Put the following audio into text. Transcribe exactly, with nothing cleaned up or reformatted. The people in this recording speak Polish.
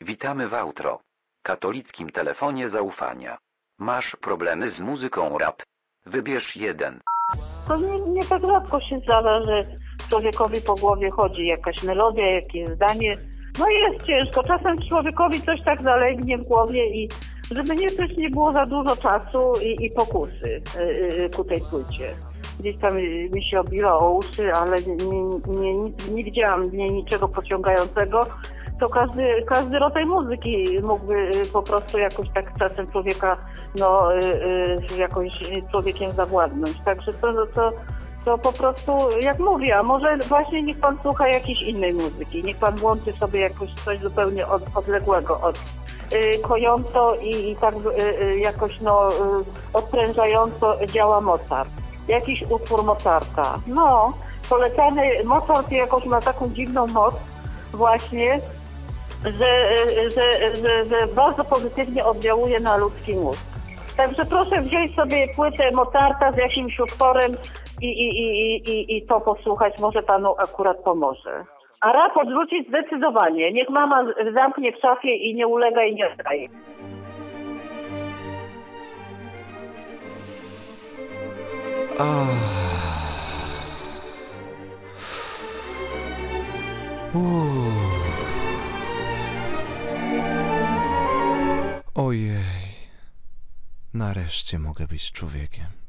Witamy w Outro, katolickim telefonie zaufania. Masz problemy z muzyką rap? Wybierz jeden. To nie, nie tak rzadko się zdarza, że człowiekowi po głowie chodzi jakaś melodia, jakieś zdanie. No i jest ciężko. Czasem człowiekowi coś tak zalegnie w głowie i żeby nie też nie było za dużo czasu i, i pokusy yy, ku tej płycie. Gdzieś tam mi się obiła o uszy, ale nie, nie, nie, nie widziałam w niej niczego pociągającego. To każdy, każdy rodzaj muzyki mógłby po prostu jakoś tak czasem człowieka, no, yy, jakoś człowiekiem zawładnąć. Także to, to, to po prostu, jak mówię, a może właśnie niech pan słucha jakiejś innej muzyki, niech pan włączy sobie jakoś coś zupełnie od, odległego od yy, kojąco i, i tak yy, jakoś no, yy, odprężająco działa Mozart. Jakiś utwór Mozarta. No, polecany, Mozart jakoś ma taką dziwną moc właśnie, że, że, że, że bardzo pozytywnie oddziałuje na ludzki mózg. Także proszę wziąć sobie płytę Mozarta z jakimś utworem i, i, i, i, i to posłuchać, może panu akurat pomoże. A rap odrzucić zdecydowanie. Niech mama zamknie w szafie i nie ulega i nie oddaje. Ojej, nareszcie mogę być człowiekiem.